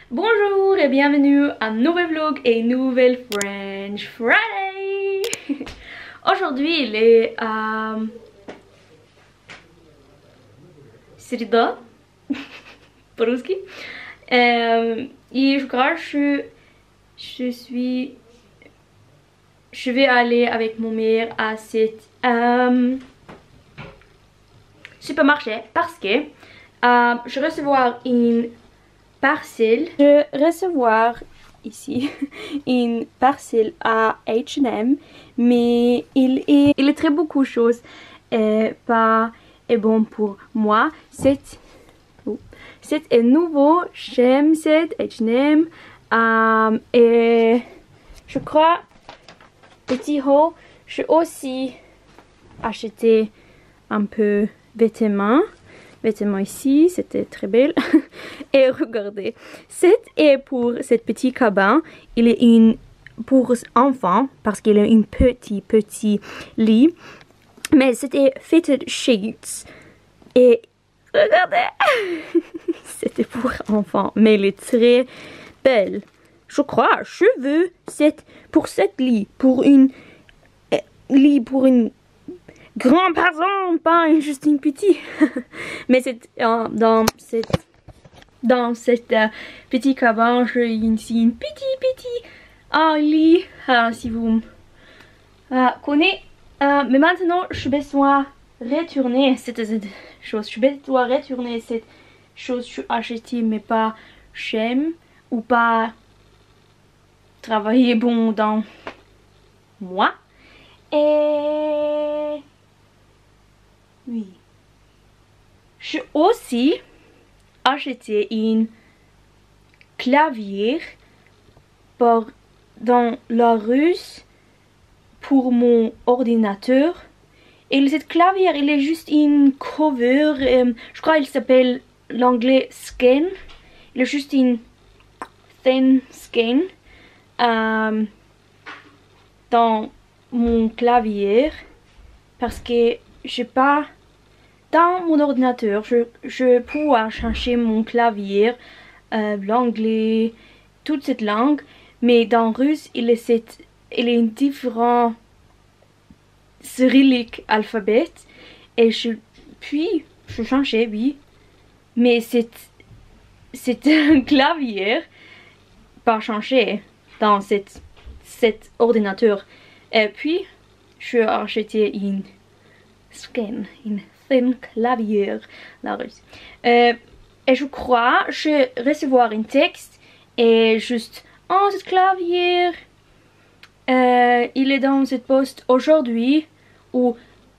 Bonjour et bienvenue à un nouvel vlog et nouvelle French Friday. Aujourd'hui il est среда по-русски. Et je crois que je vais aller avec mon mère à cette supermarché parce que je vais recevoir une parcelle. Je vais recevoir ici une parcelle à H&M, mais il est très beaucoup de choses pas est bon pour moi. C'est nouveau, j'aime cette H&M et je crois petit haut, j'ai aussi acheté un peu vêtements ici, c'était très belle. Et regardez, c'est pour cette petit cabane, il est pour enfants parce qu'il a un petit lit, mais c'était fitted sheets et regardez, c'était pour enfants, mais il est très belle. Je crois, je veux pour cette lit, pour une grande personne, pas juste une petite. Mais c'est dans cette petit cabane, j'ai ici une petit lit. Si vous connaissez. Mais maintenant, je besoin retourner cette chose. Je dois retourner cette chose que j'ai achetée, mais pas j'aime ou pas travailler bon dans moi. Et oui, j'ai aussi acheté un clavier dans la rue pour mon ordinateur. Et cette clavier, il est juste une cover. Je crois qu'il s'appelle l'anglais skin. Il est juste une thin skin dans mon clavier parce que j'ai pas dans mon ordinateur je peux changer mon clavier l'anglais toute cette langue, mais dans russe il est une différent cyrillique alphabet et puis je changeais, oui, mais c'est un clavier pas changé dans cet ordinateur. Et puis je acheté une thin clavier la russe. Et je crois je recevoir un texte et juste ce clavier il est dans cette poste aujourd'hui ou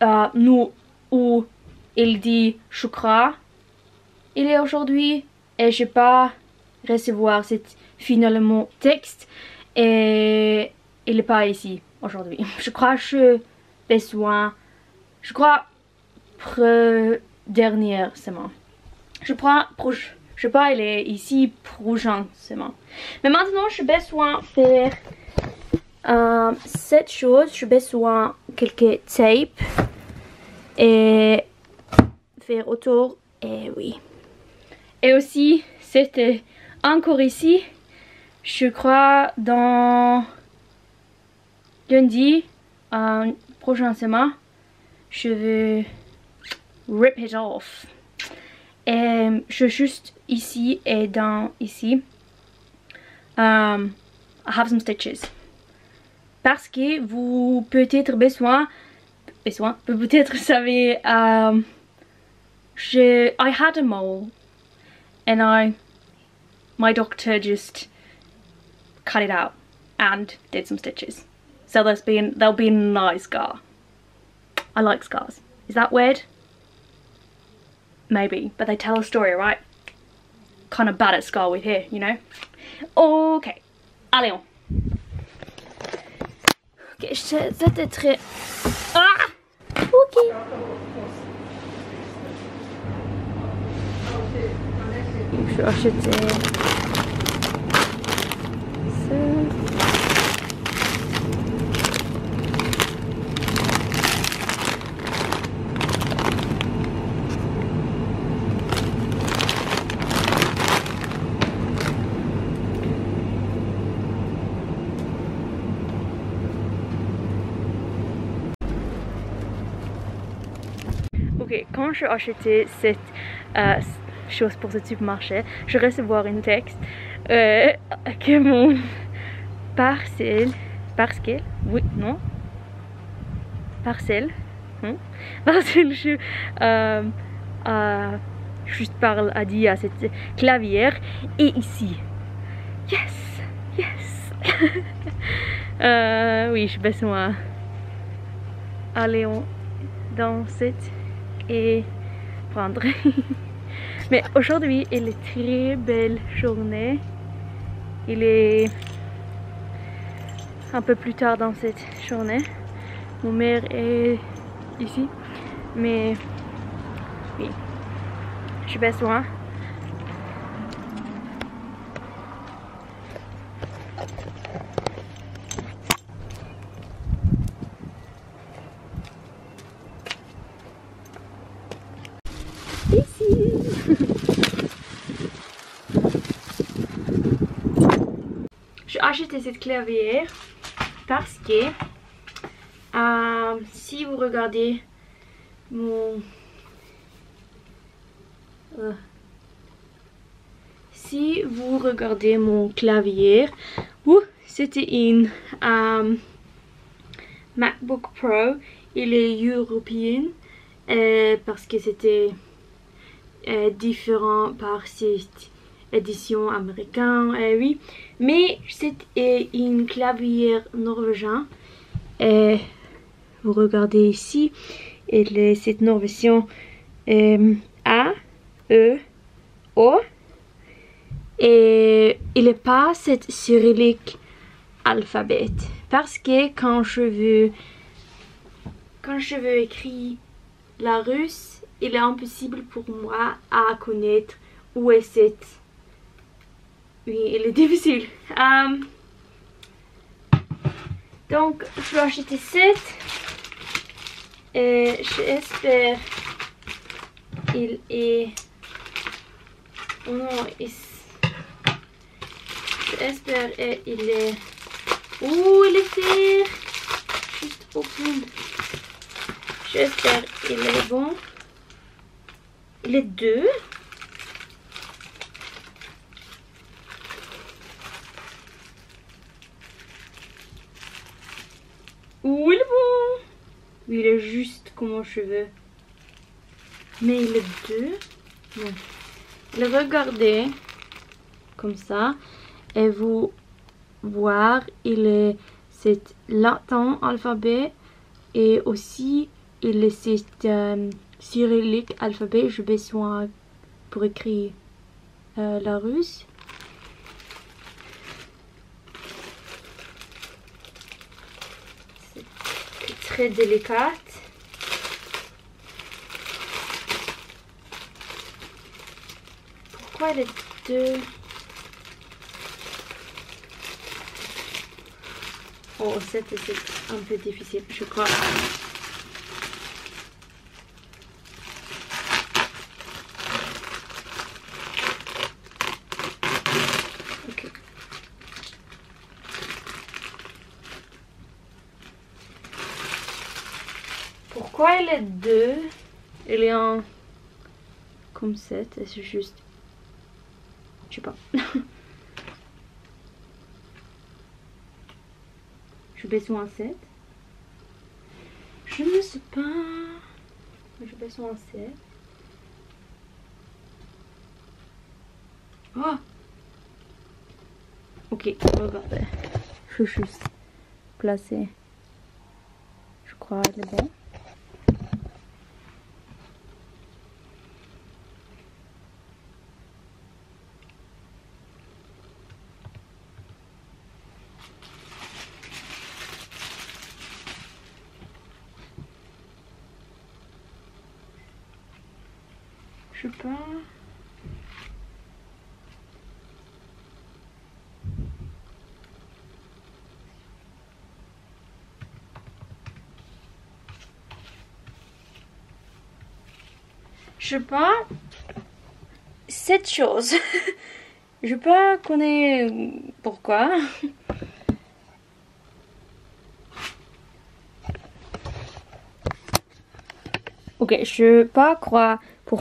il dit je crois il est aujourd'hui et je pas recevoir cet finalement texte et il est pas ici aujourd'hui. Je crois que je besoin, dernière semaine. Je crois il est ici prochain semaine. Mais maintenant je besoin faire cette chose. Je besoin quelques tapes et faire autour. Et oui. Et aussi c'était encore ici. Je crois dans lundi prochain semaine je vais rip it off et je juste ici et dans ici I have some stitches parce que vous peut-être peut-être savez I had a mole and my doctor just cut it out and did some stitches. So there'll be a nice scar. I like scars. Is that weird? Maybe, but they tell a story, right? Kind of bad at scar with here, you know? Okay. Allez on. Ok, c'était très... Ah! Ok. Je vais acheter... Ok, quand j'ai acheté cette chose pour ce supermarché, je recevoir un texte que mon parcelle, oui, non, parcelle, je juste parle à dire à cette clavière et ici. Yes, yes. Oui, j'ai besoin d'aller dans cette et prendre. Mais aujourd'hui, il est très belle journée. Il est un peu plus tard dans cette journée. Mon mère est ici. Mais oui, j'ai besoin. Ici. J'ai acheté cette clavière parce que si vous regardez mon clavier, c'était une MacBook Pro. Il est européen parce que c'était différent par cette édition américaine, oui. Mais c'est une clavier norvégien. Et vous regardez ici, cette version A, E, O. Et il n'est pas cette cyrillique alphabet. Parce que quand je veux écrire la russe, il est impossible pour moi à connaître où est cette. Oui, il est difficile. Donc, je vais acheter cette. Et j'espère il est. Oh non, j'espère il est. Ouh, il est fait. Juste open. J'espère il est bon. Il est 2. Ouh, il est bon. Oui, il est juste comme je veux. Mais il est 2. Non. Le regardez comme ça et vous voir il est cet latin alphabet et aussi il est cet cyrillique alphabet. J'ai besoin pour écrire la russe. C'est très délicat. Pourquoi les 2? Oh, c'était un peu difficile, je crois. Ok. Pourquoi il est 2? Il est en comme 7 et c'est juste. Je sais pas. J'ai besoin de 7. Je ne sais pas. J'ai besoin de 7. Oh! Ok, regardez. Je vais juste placer. Je crois qu'il est bon. Je sais pas. Je sais pas. Cette chose. Je sais pas connaître pourquoi. Ok, je pas croire pour...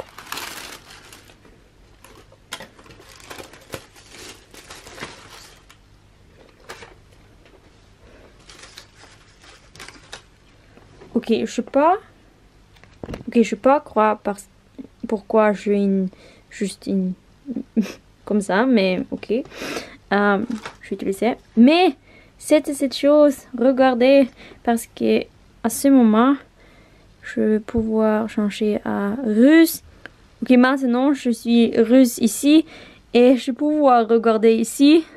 Ok, je sais pas. Ok, je sais pas croire pourquoi je suis juste une comme ça, mais ok. Je vais utiliser. Mais c'était cette chose, regardez, parce que à ce moment, je vais pouvoir changer à russe. Ok, maintenant je suis russe ici et je vais pouvoir regarder ici.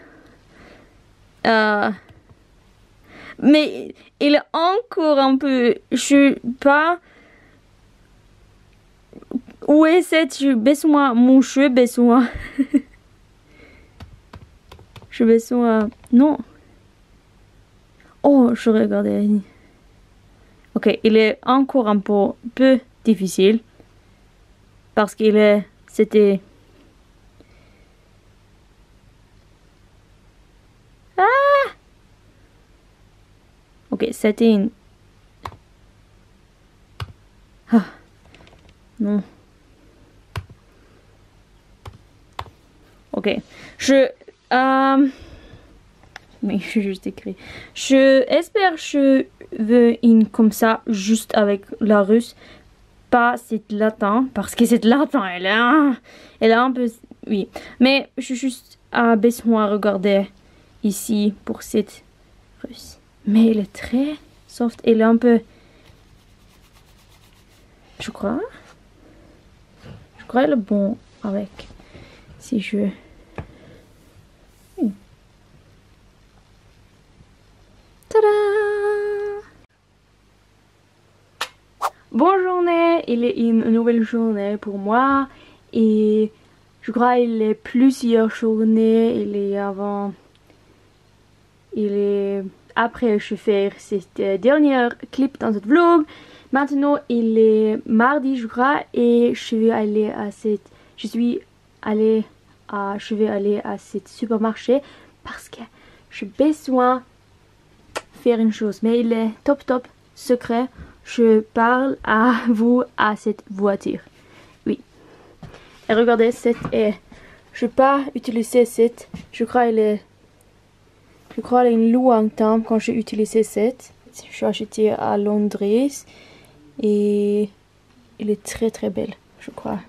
Mais il est encore un peu, je sais pas. Où est cette, je besoin, mon cheveu besoin. Je besoin, non. Oh, je regardais. Ok, il est encore un peu difficile. Parce qu'il est, c'était... Ah! Ok, c'était une... Ah, non. Ok, oui, je juste écrit. Je espère que je veux une comme ça, juste avec la russe. Pas cette latin, parce que cette latin, elle est un peu... Oui, mais je suis juste besoin de regarder ici pour cette russe. Mais elle est très soft, elle est un peu... Je crois elle est bon avec. Si je... Tada! Bonne journée, il est une nouvelle journée pour moi et je crois il est plusieurs journées, il est avant, il est après je fais cette dernière clip dans cette vlog. Maintenant il est mardi je crois et je vais aller à cette supermarché parce que j'ai besoin de faire une chose, mais il est top secret. Je parle à vous à cette voiture. Oui. Et regardez, je n'ai pas utilisé cette. Je crois qu'elle est une longtemps quand j'ai utilisé cette. Je l'ai acheté à Londres. Et elle est très belle, je crois.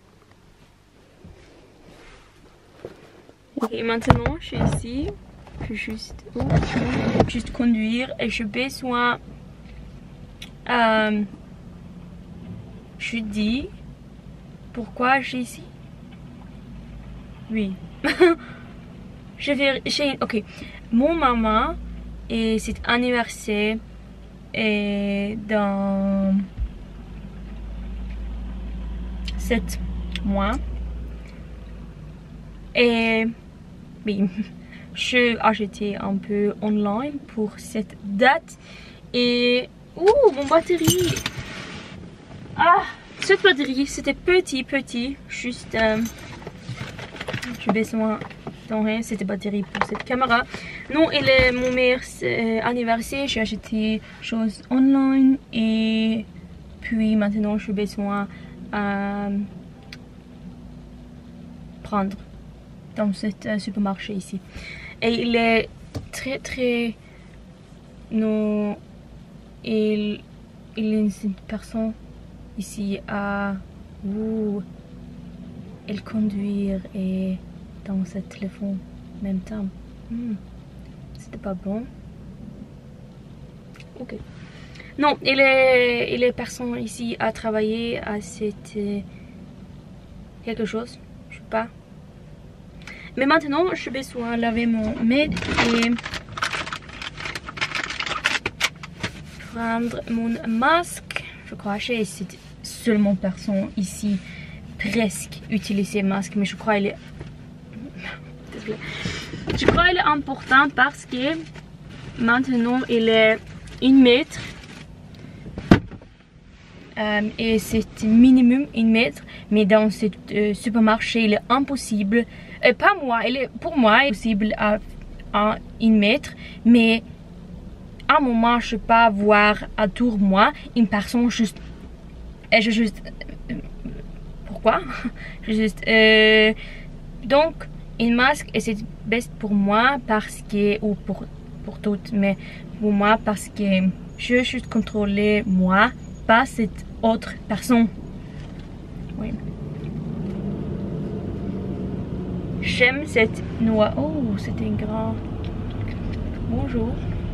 Et maintenant, je suis ici. Je vais juste conduire et j'ai besoin... je dis pourquoi j'ai ici. Oui. Ok. Mon maman et cet anniversaire est dans 7 mois. Et oui. Je acheté un peu online pour cette date. Et mon batterie. Ah, cette batterie, c'était petit. Juste, j'ai besoin d'en rien. C'était batterie pour cette caméra. Non, il est mon meilleur anniversaire. J'ai acheté choses online et puis maintenant j'ai besoin prendre dans ce supermarché ici. Et il est très non. Il est une personne ici à elle conduire et dans ce téléphone en même temps. C'était pas bon. Ok. Non, il est personne ici à travailler à cette quelque chose. Je sais pas. Mais maintenant, je vais besoin de laver mon maid et prendre mon masque. Je crois que c'est seulement personne ici presque utiliser masque, mais je crois qu'il est... Je crois qu'il est important parce que maintenant il est 1 mètre et c'est minimum 1 mètre, mais dans ce supermarché il est impossible. Pas moi, pour moi il est possible à 1 mètre, mais à un moment je peux pas voir autour de moi une personne juste Et je juste... pourquoi? Je juste... donc, une masque, et c'est best pour moi parce que... ou pour toutes, mais pour moi parce que je veux juste contrôler moi, pas cette autre personne. Oui. J'aime cette noix. Oh, c'était un grand... Bonjour.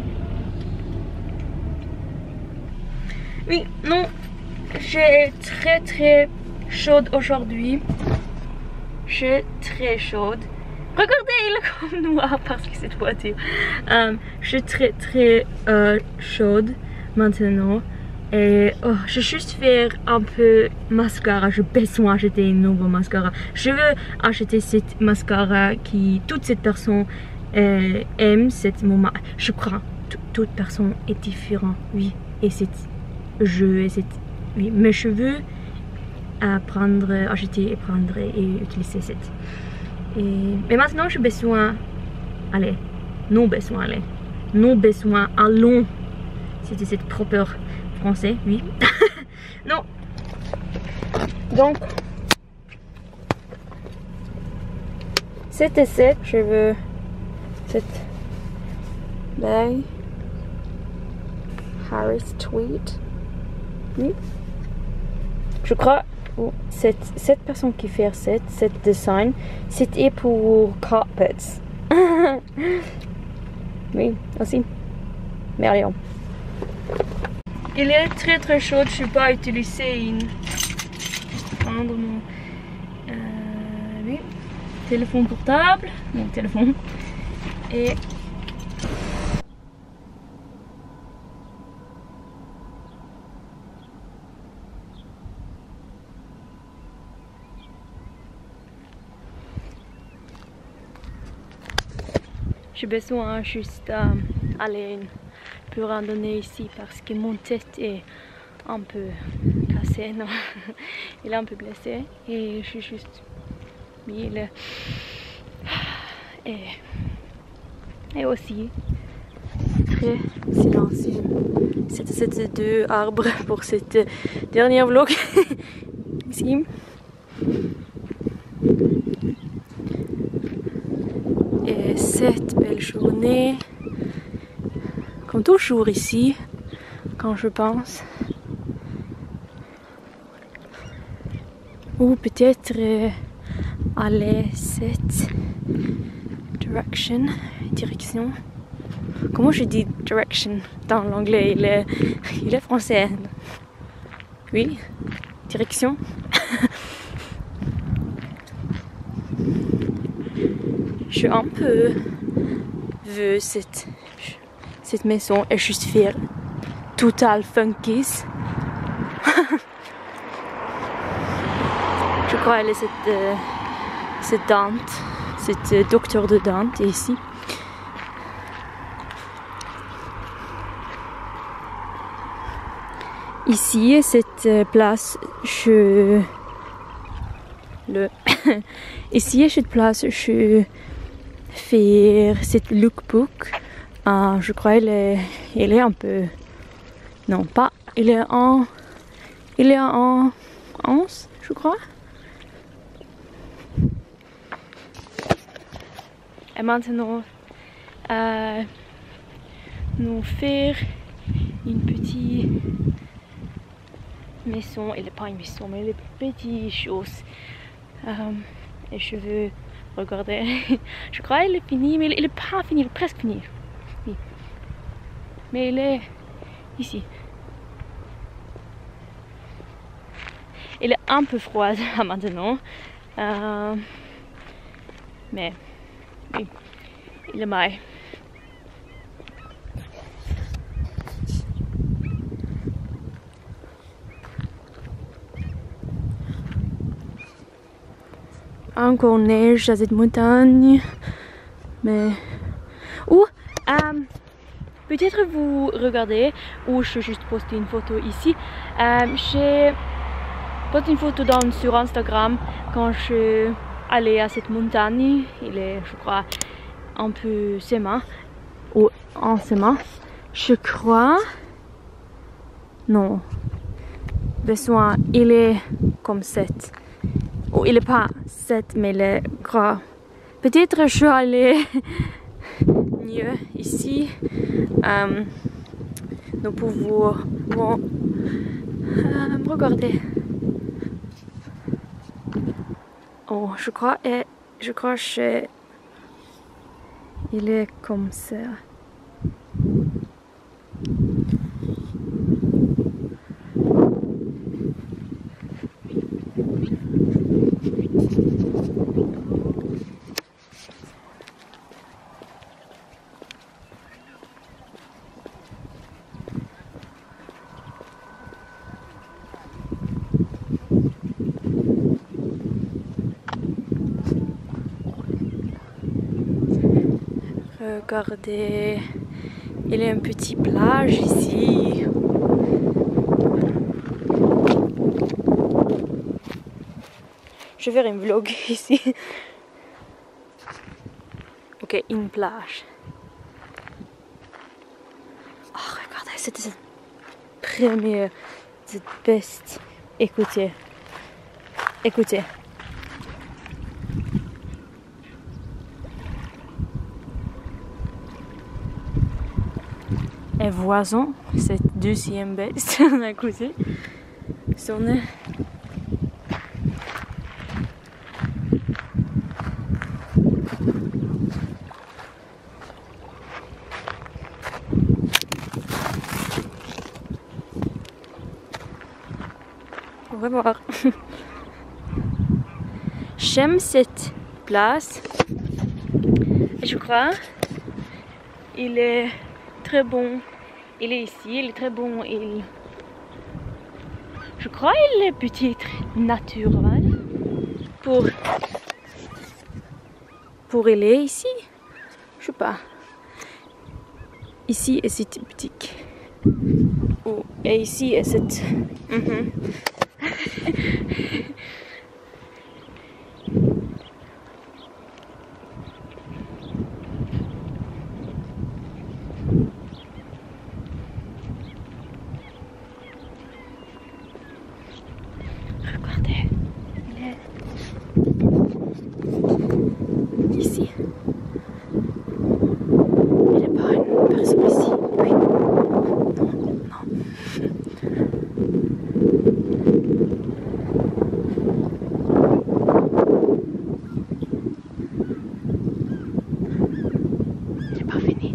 Oui, non, j'ai très chaude aujourd'hui. J'ai très chaude. Regardez, il est comme noir parce que cette voiture. Je suis très chaude maintenant. Et oh, je vais juste faire un peu mascara. J'ai besoin d'acheter un nouveau mascara. Je veux acheter cette mascara qui toutes ces personnes aiment. Cette moment. Je crois toute personne est différente. Oui, et c'est oui, mes cheveux acheter et prendre et utiliser cette. Mais maintenant j'ai besoin non besoin allons, c'était cette propre français, oui. Non, donc c'était cette, je veux cette bague Harris Tweed. Oui. Je crois que cette personne qui fait cette design, c'était pour carpets. Oui, aussi. Mais rien. Il est très chaud, je ne vais pas utiliser une... prendre mon oui, téléphone portable, mon téléphone. Et j'ai besoin juste aller pour randonner ici parce que mon tête est un peu cassée, non, il est un peu blessé et je suis juste mille et aussi très silencieux. C'était deux arbres pour cette dernière vlog ici. Et cette belle journée, comme toujours ici, quand je pense, ou peut-être aller cette direction. Comment je dis direction dans l'anglais? Il est français. Oui, direction. Je suis un peu vu cette maison et je suis fière. Total funkies. Je crois qu'elle est cette dente, cette docteur de dente ici. Ici, cette place, ici, cette place, je fais cette lookbook. Je crois il est un peu, non pas, il est en 11, je crois. Et maintenant, nous faire une petite maison. Elle n'est pas une maison, mais les petites choses. Et je veux regarder. Je crois qu'il est fini, mais il n'est pas fini, il est presque fini. Oui. Mais il est ici. Il est un peu froid maintenant. Mais oui, il est mai. Encore neige à cette montagne. Mais... Ou, peut-être vous regardez, ou je vais juste poster une photo ici. J'ai posté une photo sur Instagram quand je suis allée à cette montagne. Il est, je crois, un peu sema. Ou en sema. Je crois... Non. besoin, il est comme 7. Ou il est pas 7, mais il est gras. Peut-être je vais aller mieux ici. Nous pouvons regarder. Oh, je crois que il est comme ça. Regardez, il y a une petite plage ici. Je vais faire un vlog ici. Ok, une plage. Oh, regardez, c'était cette première, cette best. Écoutez, écoutez. Et voisin, cette deuxième best à côté. Sonne. Au revoir. J'aime cette place. Je crois il est très bon. Il est ici, il est très bon. Je crois qu'il est peut-être naturel pour il est ici. Je sais pas. Ici est cette boutique. Oh, et ici est cette. Regardez, il est ici. Il n'est pas une personne ici. Oui. Non. Il n'est pas fini.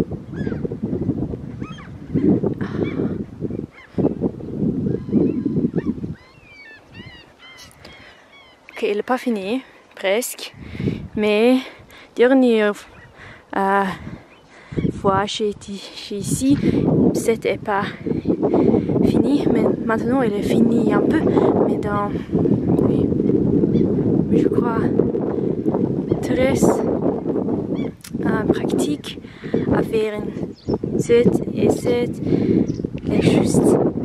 Ok, il n'est pas fini, presque. Mais dernière fois j'ai été ici, c'était pas fini, mais maintenant il est fini un peu. Mais oui, je crois très pratique à faire une 7 et 7 et juste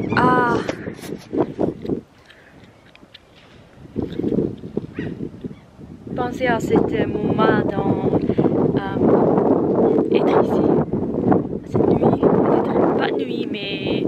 penser à ce moment dans être ici, à cette nuit, peut-être pas nuit, mais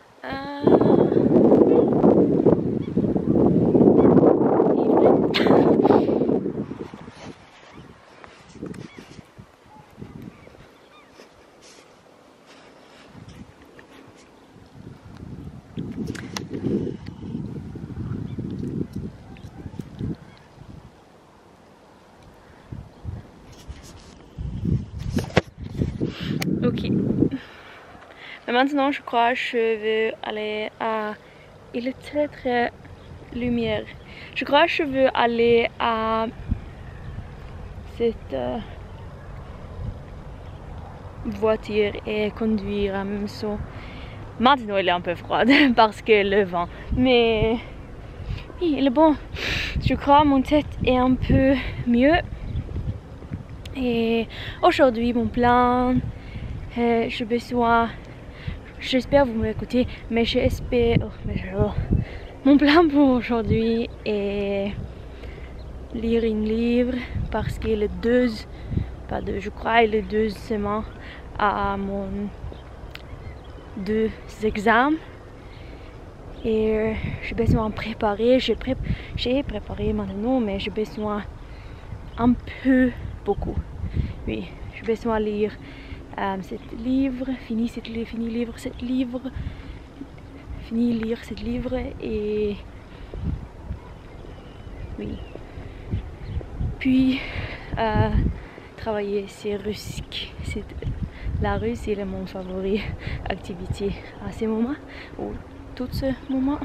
ok. Mais maintenant, je crois que je veux aller à. Il est très très lumière. Je crois que je veux aller à cette voiture et conduire à même temps. Maintenant, il est un peu froid parce que le vent. Mais oui, il est bon. Je crois que mon tête est un peu mieux. Et aujourd'hui, mon plan. J'ai besoin, j'espère vous m'écoutez, mais j'espère, mon plan pour aujourd'hui est lire un livre parce qu'il est je crois il est 2 semaines à mon 2 examens Et j'ai besoin de préparer. J'ai préparé maintenant, mais j'ai besoin un peu, beaucoup. Oui, j'ai besoin de lire cet livre, fini lire cet livre et oui. Puis travailler sur russe. La Russe est mon favori activité à ce moment ou tout ce moment.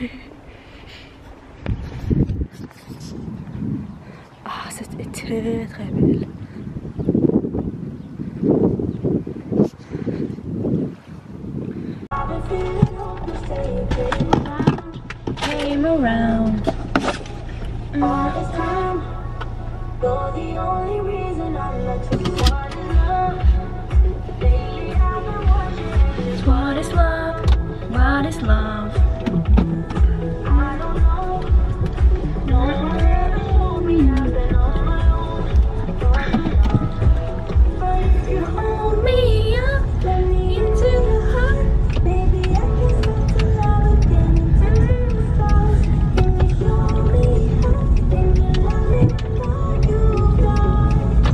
Ah, c'était très très belle. Came around. All this time, you're the only reason I let you fall in love. Lately I've been watching. What is love? What is love? I don't know. No one ever told me I've been on my own. But if you hold me up, let me into your heart. Baby, I can start to love again and turn the stars. Can you show me how? Can you love me before you die?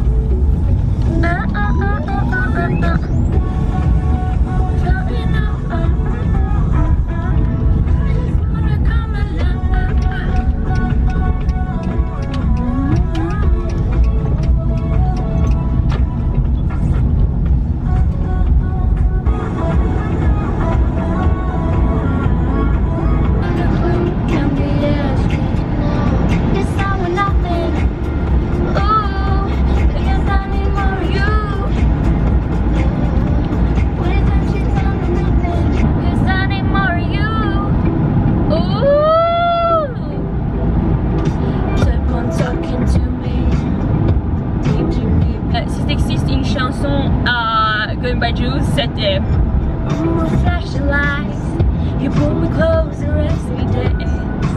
S'il existe une chanson Going by Jules, c'était Flash the lights, you pull me closer as we dance.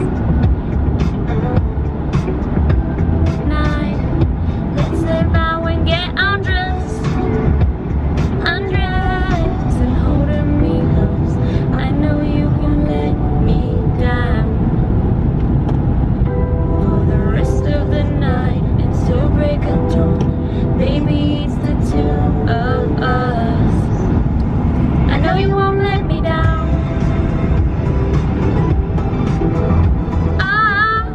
Night, let's lay down and get undressed, undressed and holding me close. I know you can let me down for the rest of the night until break of dawn. Maybe it's the two of us. I know you won't let me down. Oh,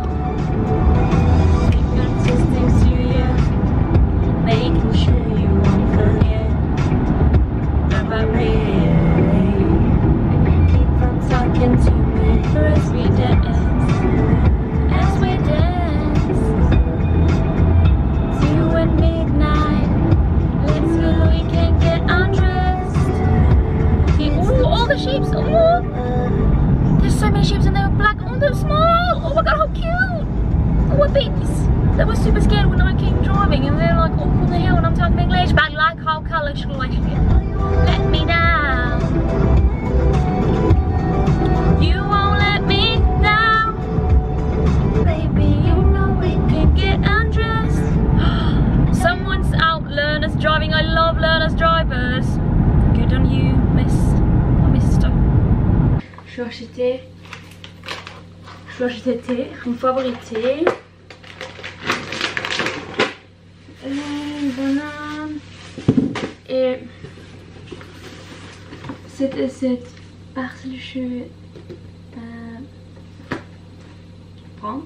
I'm just next to you, making sure you won't forget about me. Keep on talking to me as we dance, as we dance. It's you and midnight. Let's go, we can get undressed. Ooh, all the sheep. Oh, there's so many sheep and they were black. Oh, they're small. Oh my god, how cute. Oh, what babies. They were super scared when I came driving and they're like up on the hill and I'm talking English. But I like how colorful I should get. Let me down. You won't let me down. Baby, you know we can get undressed. Someone's out learners driving. I love learners drivers. Good on you, mister. Je vais acheter thé, mon favori thé. Une banane. Et cette parce que je vais prendre.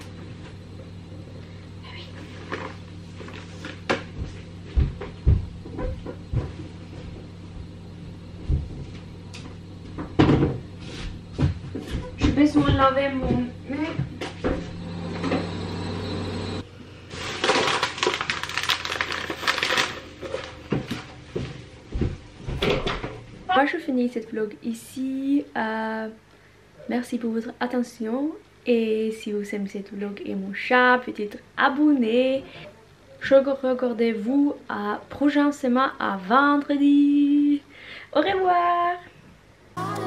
J'ai besoin de laver mon mur. Moi je finis cette vlog ici. Merci pour votre attention. Et si vous aimez cette vlog et mon chat, peut-être abonnez. Je regardez-vous à prochain semaine à vendredi. Au revoir.